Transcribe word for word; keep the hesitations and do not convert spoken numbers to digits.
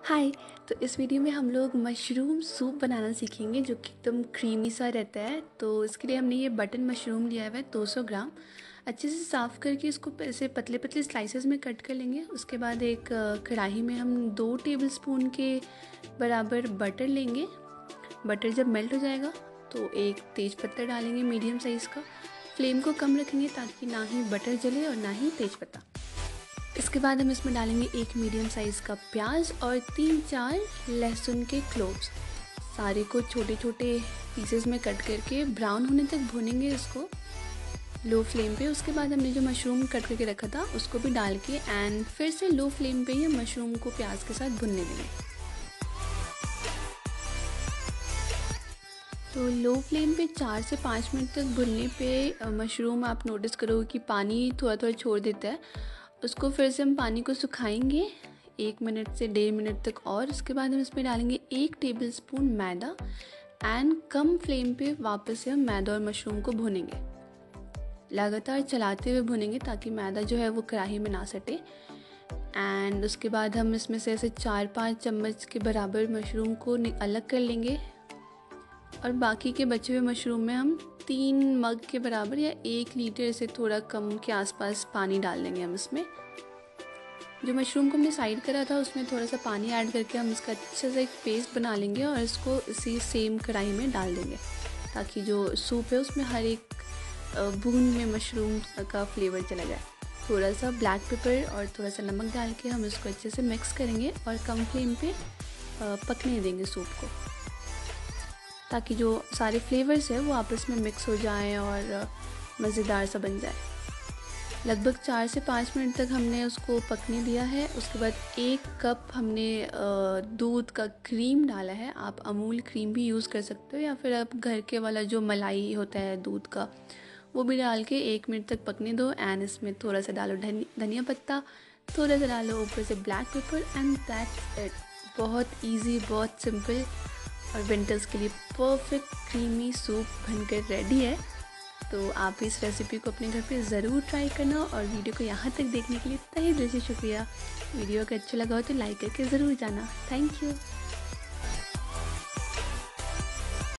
हाय। तो इस वीडियो में हम लोग मशरूम सूप बनाना सीखेंगे जो कि एकदम क्रीमी सा रहता है। तो इसके लिए हमने ये बटन मशरूम लिया हुआ है दो सौ ग्राम। अच्छे से साफ़ करके इसको ऐसे पतले पतले स्लाइसेस में कट कर लेंगे। उसके बाद एक अ, कढ़ाई में हम दो टेबलस्पून के बराबर बटर लेंगे। बटर जब मेल्ट हो जाएगा तो एक तेज़ पत्ता डालेंगे मीडियम साइज़ का। फ्लेम को कम रखेंगे ताकि ना ही बटर जले और ना ही तेज़ पत्ता। इसके बाद हम इसमें डालेंगे एक मीडियम साइज़ का प्याज और तीन चार लहसुन के क्लोव्स। सारे को छोटे छोटे पीसेस में कट करके ब्राउन होने तक भूनेंगे इसको लो फ्लेम पे। उसके बाद हमने जो मशरूम कट करके रखा था उसको भी डाल के एंड फिर से लो फ्लेम पे ही मशरूम को प्याज के साथ भुनने देंगे। तो लो फ्लेम पे चार से पाँच मिनट तक भुनने पे मशरूम आप नोटिस करोगे कि पानी थोड़ा थोड़ा छोड़ देता है। उसको फिर से हम पानी को सुखाएंगे एक मिनट से डेढ़ मिनट तक। और उसके बाद हम इसमें डालेंगे एक टेबलस्पून मैदा एंड कम फ्लेम पे वापस से हम मैदा और मशरूम को भूनेंगे। लगातार चलाते हुए भुनेंगे ताकि मैदा जो है वो कढ़ाई में ना सटे। एंड उसके बाद हम इसमें से ऐसे चार पाँच चम्मच के बराबर मशरूम को अलग कर लेंगे और बाकी के बचे हुए मशरूम में हम तीन मग के बराबर या एक लीटर से थोड़ा कम के आसपास पानी डाल देंगे। हम इसमें जो मशरूम को हमने साइड करा था उसमें थोड़ा सा पानी ऐड करके हम इसका अच्छा सा एक पेस्ट बना लेंगे और इसको इसी सेम कढ़ाई में डाल देंगे ताकि जो सूप है उसमें हर एक बूंद में मशरूम का फ्लेवर चला जाए। थोड़ा सा ब्लैक पेपर और थोड़ा सा नमक डाल के हम इसको अच्छे से मिक्स करेंगे और कम फ्लेम पे पकने देंगे सूप को ताकि जो सारे फ्लेवर्स है वो आपस में मिक्स हो जाएं और मज़ेदार सा बन जाए। लगभग चार से पाँच मिनट तक हमने उसको पकने दिया है। उसके बाद एक कप हमने दूध का क्रीम डाला है। आप अमूल क्रीम भी यूज़ कर सकते हो या फिर आप घर के वाला जो मलाई होता है दूध का वो भी डाल के एक मिनट तक पकने दो। एंड इसमें थोड़ा सा डालो धनिया पत्ता, थोड़ा सा डालो ऊपर से black pepper and that's it. बहुत ईजी, बहुत सिंपल और विंटर्स के लिए परफेक्ट क्रीमी सूप बनकर रेडी है। तो आप इस रेसिपी को अपने घर पे ज़रूर ट्राई करना और वीडियो को यहाँ तक देखने के लिए तहे दिल से शुक्रिया। वीडियो अगर अच्छा लगा हो तो लाइक करके ज़रूर जाना। Thank you.